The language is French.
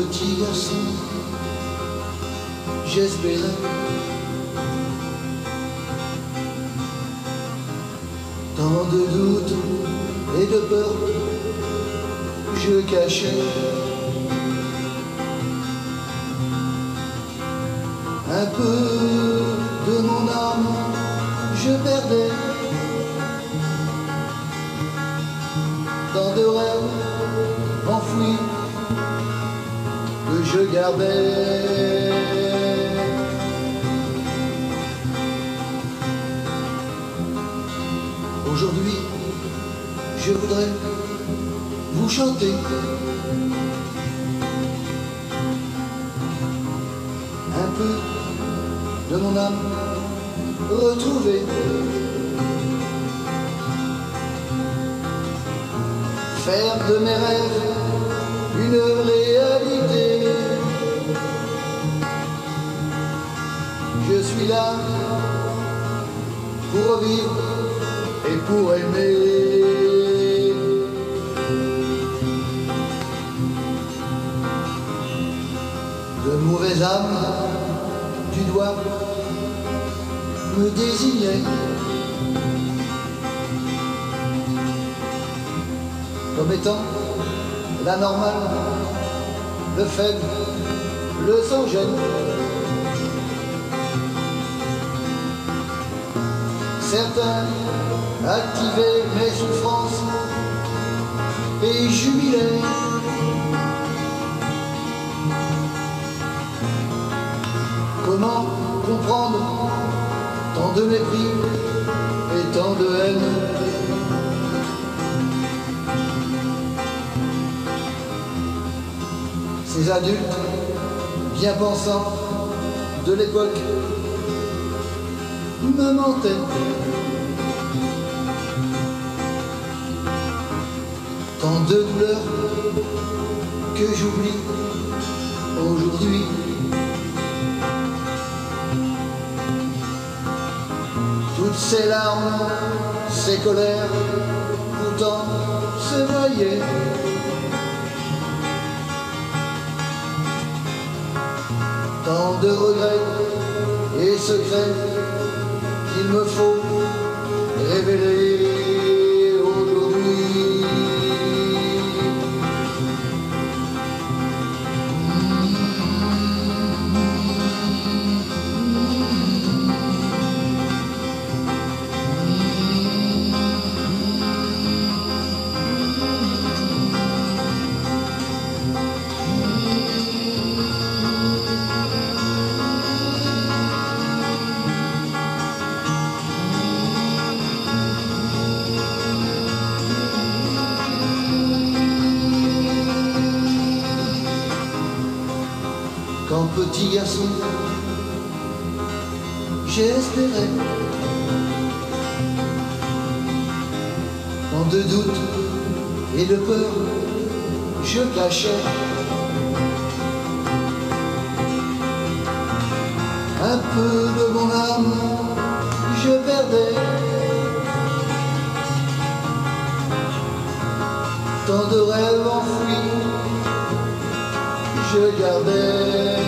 petit garçon, j'espérais. Tant de doutes et de peur, je cachais un peu de mon âme, je perdais dans de rêves enfouis que je gardais. Aujourd'hui, je voudrais vous chanter un peu de mon âme retrouvée, faire de mes rêves une réalité. Je suis là pour revivre et pour aimer. De mauvaises âmes du doigt me désignaient comme étant la normale, le faible, le sans gêne. Certains activaient mes souffrances et jubilaient. Comment comprendre tant de mépris et tant de haine? Ces adultes bien pensants de l'époque me mentaient. Tant de douleurs que j'oublie aujourd'hui. Toutes ces larmes, ces colères, pourtant se noyaient. Tant de regrets et secrets qu'il me faut révéler aujourd'hui. Quand petit garçon, j'espérais, tant de doutes et de peur, je cachais un peu de mon âme, je perdais tant de rêves enfouis, je gardais.